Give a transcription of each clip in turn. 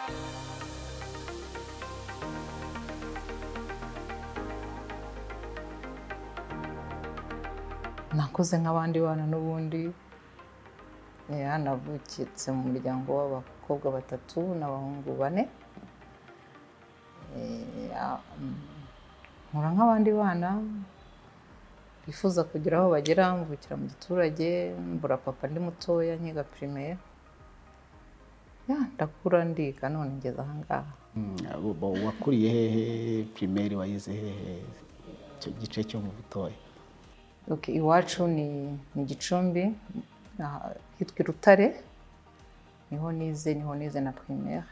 nakuze nk'abandi bana n'ubundi navukitse mu muryango w'abakobwa 3 n'abahungu 4 nkura nk'abandi bana bifuza kugira aho bagera mvukira mu giturage mbura papa ndi mutoya nkiga primaire ndakura ndiga none ngeze aha ngaha. wakuriye hehe primaire wayize hehe icyo gice cyo mu butoya? Iwacu ni Gicumbi hitwa Rutare niho nize na primaire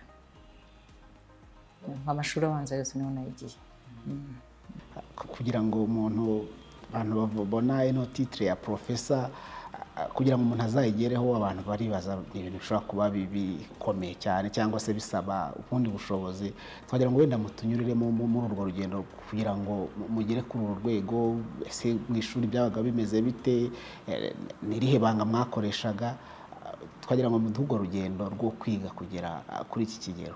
amashuri abanza yose niho nayigiye. kugira ngo abantu babona ino titre ya professor kugira ngo umuntu azayigereho abantu baribaza ibintu bishobora kuba bikomeye cyane cyangwa se bisaba ubundi bushobozi twagira ngo wenda mutunyuriremo muri urwo rugendo kugira ngo mugere kuri uru rwego. Ese mu ishuri byabaga bimeze bite? Nirihe banga mwakoreshaga? Twagira ngo muduhe urwo rugendo rwo kwiga kugera kuri iki kigero.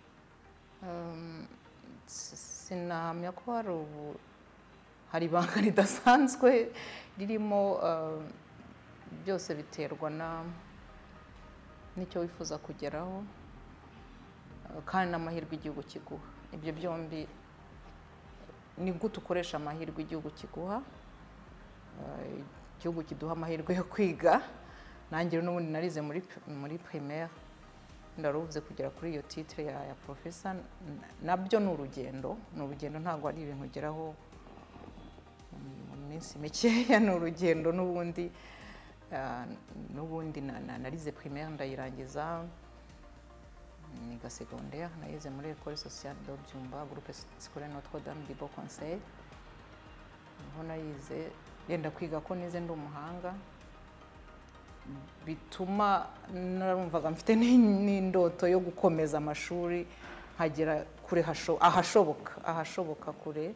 Sinahamya ko hari ibanga ridasanzwe ririmo. Byose biterwa n'icyo wifuza kugeraho kandi n'amahirwe igihugu kiguha. Ibyo byombi ni gute ukoresha amahirwe igihugu kiguha. Igihugu kiduha amahirwe yo kwiga. Nanjye n'ubundi narize muri primaire ndaruvuze kugera kuri iyo titre ya professor nabyo ni urugendo ntabwo ari ibintu ugeraho mu minsi mikeya. Ni urugendo n'ubundi narize primaire ndayirangiza niga secondaire nayize muri école sociale de Byumba groupe scolaire Notre-Dame du Beau Conseil. Niho nayize yenda kwiga ko nize ndi umuhanga bituma narumvaga mfite n'indoto yo gukomeza amashuri nkagera kure ahashoboka kure.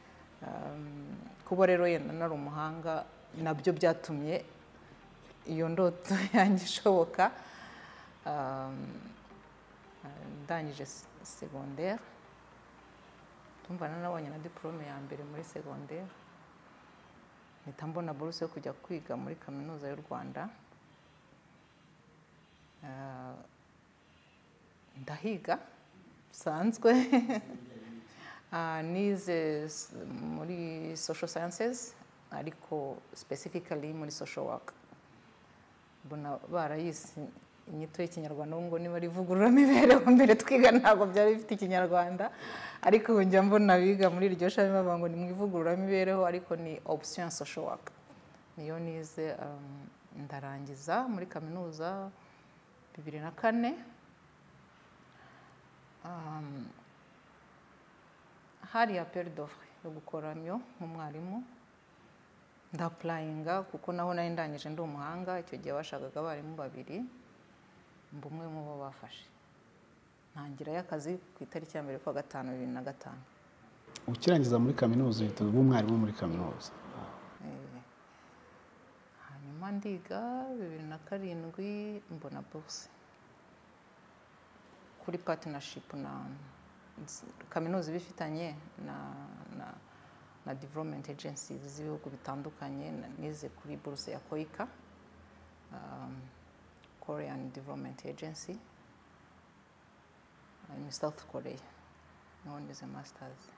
Kuba rero yenda nari umuhanga nabyo byatumye iyo ndoto yanjye ishoboka. Ndangije secondaire tumva nabonye na diplome ya mbere muri secondaire mpita mbona bourse yo kujya kwiga muri kaminuza y'u Rwanda. Ndahiga bisanzwe nize muri social sciences ariko specifically muri social work. Mbona barayise inyito y'ikinyarwanda ngo niba rivugurura mibereho mbere twiga ntabwo byari bifite ikinyarwanda ariko njya mbona biga muri iryo shami bavuga ngo ni mwivugurura mibereho ariko ni option social work. Niyo nize ndarangiza muri kaminuza 2004. Hari appel d'offre yo gukoramyo nk'umwarimu ndaplayinga kuko naho nari ndangije ndi umuhanga. Icyo gihe bashakaga abarimu 2 mbumwe mu bo bafashe ntangira y'akazi ku itariki ya 1 kwa 5 2005. Ukirangiza muri kaminuza uhita uba umwarimu muri kaminuza? Hanyuma ndiga 2007 mbona bourse kuri partnership na kaminuza bifitanye na development agencies z'ibihugu bitandukanye. Nize kuri bourse ya KOICA Korean Development Agency in South Korea. Niho nize masters.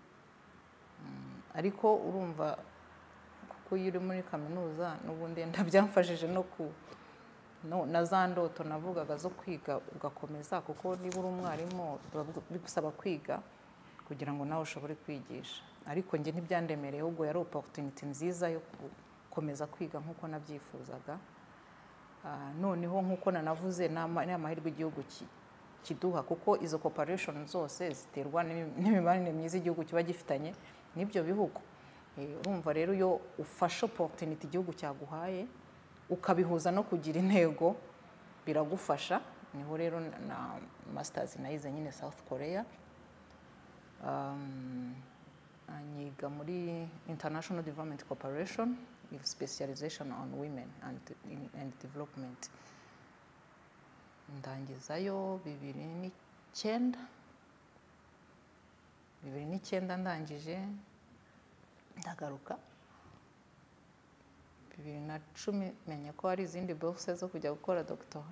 Ariko urumva kuko yiri muri kaminuza n'ubundi ndabyamfashije no na za ndoto navugaga zo kwiga ugakomeza kuko niba uri umwarimu bigusaba kwiga kugira ngo nawe ushobore kwigisha. Ariko nge ntibyandemereye ahubwo yari opportunity nziza yo gukomeza kwiga nkuko nabyifuzaga. Noneho nkuko nanavuze n'amahirwe igihugu kiduha kuko izo cooperation zose ziterwa n'imibanire myiza igihugu kiba gifitanye n'ibyo bihugu. Urumva rero yo ufasha opportunity igihugu cyaguhaye ukabihuza no kugira intego biragufasha. Niho rero na masters nayize nyine South Korea. Nyiga muri International Development Cooperation with specialization on women and development. Ndangizayo 2009 ndangije ndagaruka 2010 menya ko hari izindi bourse zo kujya gukora doctor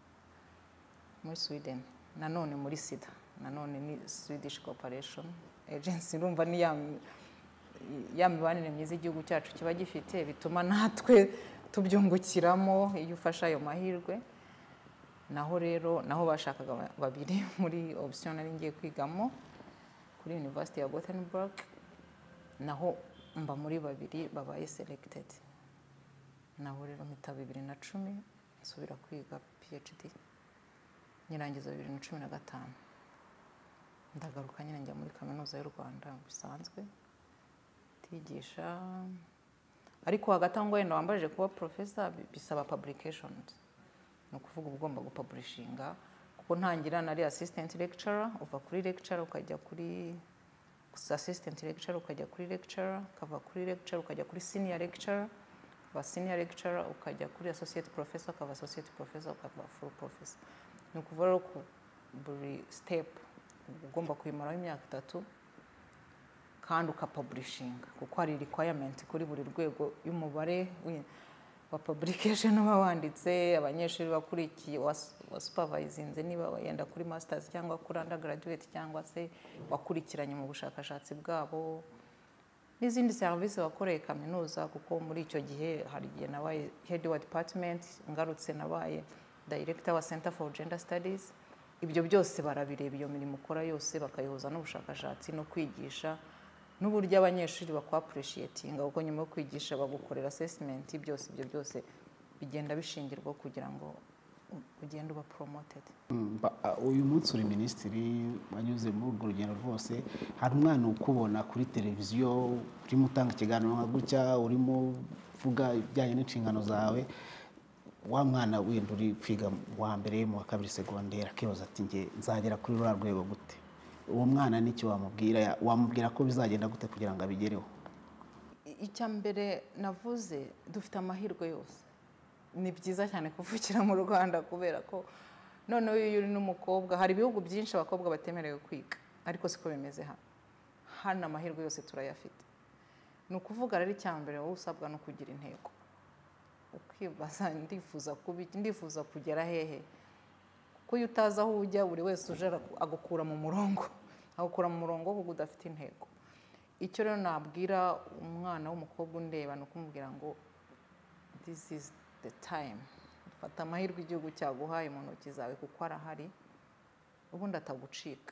muri Sweden, nanone muri SIDA, nanone ni Swedish Cooperation Agency. Urumva ni ya mibanire myiza igihugu cyacu kiba gifite, bituma natwe tubyungukiramo iyo ufasha ayo mahirwe. Naho bashakaga babiri muri option nari ngiye kwigamo kuri University ya Gothenburg, naho mba muri babiri babaye selected. Naho rero mpita 2010 nsubira kwiga PhD, nyirangiza 2015 ndagaruka nyine njya muri kaminuza y'u Rwanda bisanzwe tigisha, ariko hagati ngo wenda wambaje kuba professor bisaba publications, no kuvuga ugomba gupublishinga, kuko ntangira nari assistant lecturer, uva kuri lecturer ukajya kuri assistant lecturer, ukajya kuri lecturer, kava kuri lecturer ukajya kuri senior lecturer, wa senior lecturer ukajya kuri associate professor, kava associate professor ukaba full professor. Ni ukuvuga ko buri step ugomba kuyimaraho imyaka 3 kandi ukapublishinga, kuko hari requirement kuri buri rwego y'umubare wa publication uba wanditse, abanyeshuri bakurikiye wa supervisinze niba yenda kuri masters cyangwa kuri undergraduate cyangwa se wakurikiranye mu bushakashatsi bwabo, n'izindi service wakoreye kaminuza. Kuko muri icyo gihe hari igihe nabaye head wa department, ngarutse nabaye director wa Center for Gender Studies. Ibyo byose barabireba, iyo mirimo ukora yose bakayihuza n'ubushakashatsi no kwigisha, n'uburyo abanyeshuri bakwapreciatinga, kuko nyuma yo kwigisha bagukorera assessment. Byose ibyo byose bigenda bishingirwa kugira ngo ugende uba promoted. Uyu munsi uri minisitiri, wanyuze muri urwo rugendo rwose, hari umwana ukubona kuri televiziyo urimo utanga ikiganiro nka gutya, urimo uvuga ibijyanye n'inshingano zawe, wa mwana wenda uri kwiga wa mbere mu wa kabiri segonderi akibaza ati nge nzagera kuri rwa rwego gute? Uwo mwana n'icyo wamubwira ko bizagenda gute kugira ngo abigereho? Icya mbere navuze, dufite amahirwe yose. Ni byiza cyane kuvukira mu Rwanda, kubera ko noneho iyo uri n'umukobwa, hari ibihugu byinshi abakobwa batemerewe kwiga, ariko siko bimeze hano. Hano amahirwe yose turayafite. Ni ukuvuga rero icya mbere wowe usabwa no kugira intego, ukibaza ndifuza kugera hehe, kuko iyo utazi aho ujya buri wese uje agukura mu murongo, kuko udafite intego. Icyo rero nabwira umwana w'umukobwa undeba ni ukumubwira ngo this is the time, fata amahirwe igihugu cyaguhaye mu ntoki zawe, kuko arahari ubundi atagucika.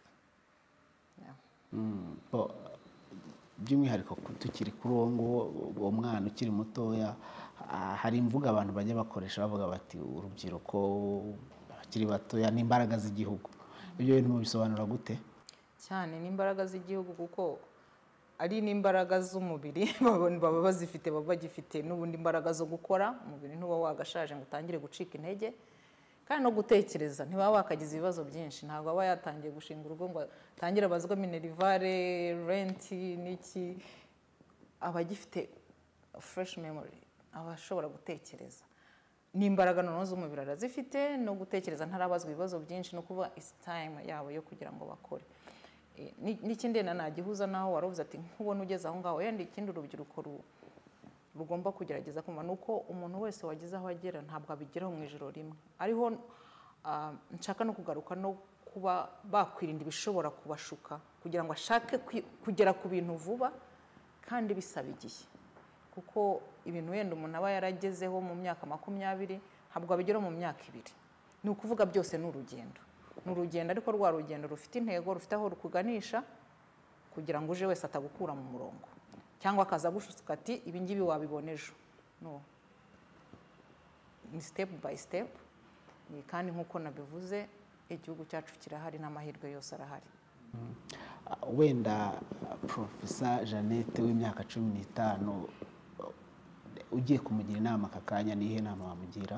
By'umwihariko tukiri kuri uwo mwana ukiri mutoya, hari imvuga abantu bajya bakoresha bavuga bati urubyiruko, abakiri batoya ni imbaraga z'igihugu. Ibyo bintu bisobanura gute? Cyane ni imbaraga z'igihugu, kuko ari n'imbaraga z'umubiri baba bazifite, baba bagifite n'ubundi imbaraga zo gukora. Umubiri ntuba wagashaje ngo utangire gucika intege, kandi no gutekereza ntibaba wakagize ibibazo byinshi. Ntabwo aba yatangiye gushinga urugo ngo atangire abazwa minerivare, rent n'iki. Aba agifite fresh memory, aba ashobora gutekereza. N'imbaraga noneho z'umubiri arazifite, no gutekereza ntarabazwa ibibazo byinshi, no kuba is time yabo yo kugira ngo bakore. N'ikindi nagihuza naho waruvuze ati nkubona ugeze aho ngaho, yenda ikindi urubyiruko rugomba kugerageza kumva nuko umuntu wese wagize aho agera ntabwo abigeraho mu ijoro rimwe. Ariho nshaka no kugaruka no kuba bakwirinda ibishobora kubashuka, kugira ngo ashake kugera ku bintu vuba kandi bisaba igihe, kuko ibintu wenda umuntu aba yaragezeho mu myaka 20 ntabwo abigeraho mu myaka 2. Ni ukuvuga byose ni urugendo. Ni urugendo, ariko rwa rugendo rufite intego, rufite aho rukuganisha, kugira ngo uje wese atagukura mu murongo cyangwa akaza gushuka ati ibi ngibi wabibona ejo. No, ni step by step. Kandi nk'uko nabivuze, igihugu cyacu kirahari n'amahirwe yose arahari. Wenda Professor Jeannette w'imyaka 15 ugiye kumugira inama kakanya, nihe nama wamugira?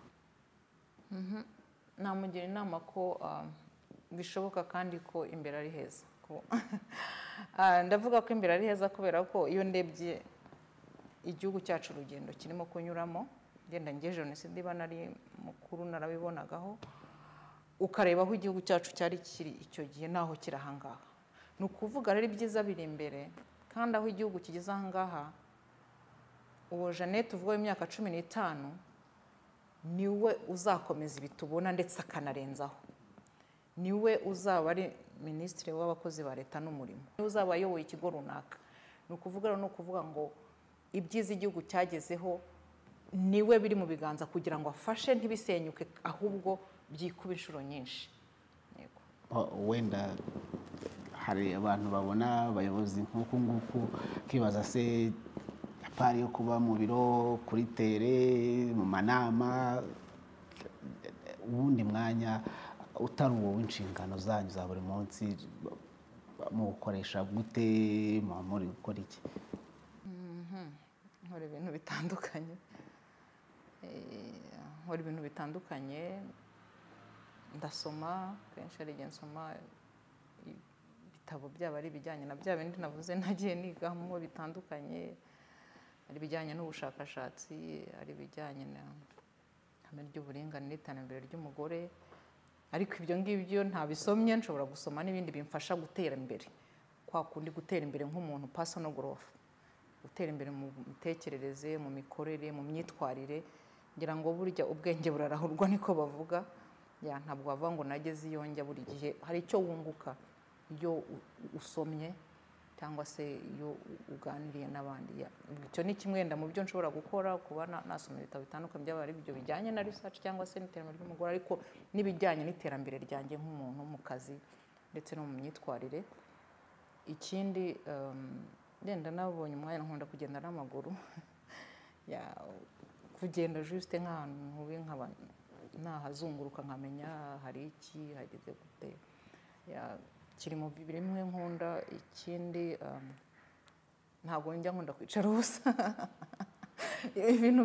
Namugira inama ko bishoboka kandi ko imbere ari heza. Ndavuga ko imbere ari heza kubera ko iyo ndebye igihugu cyacu urugendo kirimo kunyuramo, genda nge jenoside iba nari mukuru narabibonagaho, ukareba aho igihugu cyacu cyari kiri icyo gihe naho kiri ahangaha. Ni ukuvuga rero ibyiza biri imbere, kandi aho igihugu kigeze ahangaha, uwo Jeannette uvuga w'imyaka 15 niwe uzakomeza ibi tubona ndetse akanarenzaho. Niwe uzaba ari minisitiri w'abakozi ba leta n'umurimo, niwe uzaba ayoboye ikigo runaka. Ni ukuvuga rero, ni ukuvuga ngo ibyiza igihugu cyagezeho niwe biri mu biganza kugira ngo afashe ntibisenyuke, ahubwo byikuba inshuro nyinshi. Yego. Wenda hari abantu babona abayobozi nk'uku nguku kibaza se apari yo kuba mu biro, kuri tere, mu manama, ubundi mwanya utari uwo w'inshingano zanyu za buri munsi mu gukoresha gute, muri gukora iki? Nkora ibintu bitandukanye. Nkora ibintu bitandukanye, ndasoma kenshi, hari igihe nsoma ibitabo byaba ari ibijyanye na bya bindi navuze nagiye nigamo bitandukanye, ari ibijyanye n'ubushakashatsi, ari ibijyanye n'ihame ry'uburinganire n'iterambere ry'umugore. Ariko ibyo ngibyo ntabisomye, nshobora gusoma n'ibindi bimfasha gutera imbere, kwa kundi gutera imbere nk'umuntu, personal growth, gutera imbere mu mitekerereze, mu mikorere, mu myitwarire. Ngira ngo burya ubwenge burarahurwa niko bavuga. Ntabwo bavuga ngo nageze iyo njya. Buri gihe hari icyo wunguka iyo usomye cyangwa se iyo uganiriye n'abandi. Icyo ni kimwe mu byo nshobora gukora, kuba nasoma ibitabo bitandukanye, byaba ari ibyo bijyanye na research cyangwa se n'iterambere ry'umugore, ariko n'ibijyanye n'iterambere ryanjye nk'umuntu mu kazi ndetse no mu myitwarire. Ikindi ndenda nabonye umwanya nkunda kugenda n'amaguru, kugenda juste nk'ahantu nkaba nahazunguruka nkamenya hari iki, hageze gute. Kiri mu bimwe nkunda. Ikindi ntabwo njya nkunda kwicara ubusa. Ibintu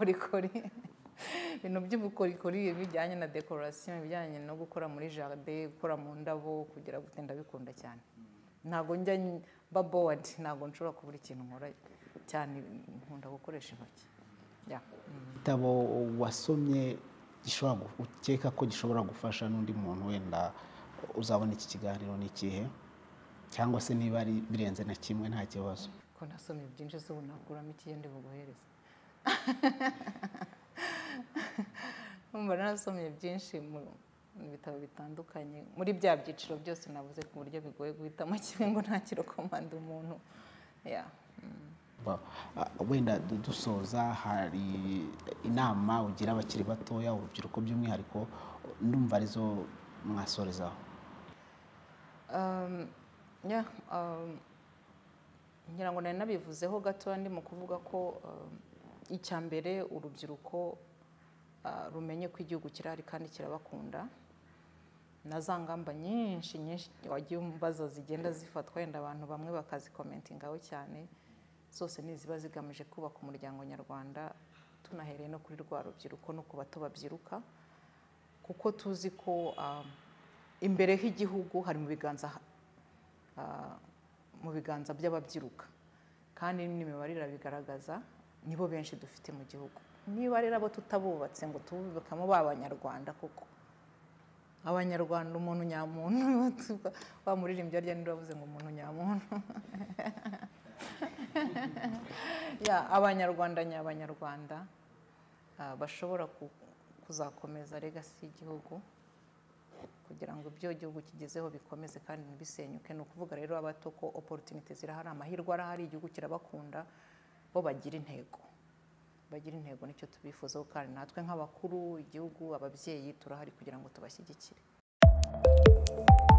by'ubukorikori bijyanye na decoration, bijyanye no gukora muri jardin, gukora mu ndabo, kugira gute, ndabikunda cyane. Ntabwo njya ba bored, ntabwo nshobora kubura ikintu nkora cyane, nkunda gukoresha intoki. Igitabo wasomye ukeka ko gishobora gufasha n'undi muntu wenda uzabona iki kiganiro ni ikihe? Cyangwa se niba ari birenze na kimwe nta kibazo? Ko nasomye byinshi, se unakuramo ikindi buguhereza. Nasomye byinshi mu bitabo bitandukanye, muri bya byiciro byose navuze, ku buryo bigoye guhitamo kimwe ngo nta kirokomanda umuntu. Wenda dusoza, hari inama ugira abakiri batoya, urubyiruko by'umwihariko, ndumva arizo mwasorezaho? Ngira ngo nari nabivuzeho gato ndi mu kuvuga ko icya mbere urubyiruko rumenye ko igihugu kirahari kandi kirabakunda. Na za ngamba nyinshi wagiye umbaza zigenda zifatwa, wenda abantu bamwe bakazikomentingaho cyane, zose niziba zigamije kubaka umuryango nyarwanda, tunahereye no kuri rwa rubyiruko no ku bato babyiruka, kuko tuzi ko imbere h'igihugu hari mu biganza by'ababyiruka, kandi n'imibare irabigaragaza, nibo benshi dufite mu gihugu. Niba rero abo tutabubatse ngo tububakamo b'abanyarwanda, kuko abanyarwanda, umuntu nyamuntu, bamuririmbye arya ninde wavuze ngo umuntu nyamuntu. Abanyarwanda bashobora kuzakomeza legacy y'igihugu, kugira ngo ibyo igihugu kigezeho bikomeze kandi ntibisenyuke. Ni ukuvuga rero abato ko opportunity zirahari, amahirwe arahari, igihugu kirabakunda, bo bagira intego. Nicyo tubifuzaho, kandi natwe nk'abakuru, igihugu, ababyeyi turahari kugira ngo tubashyigikire.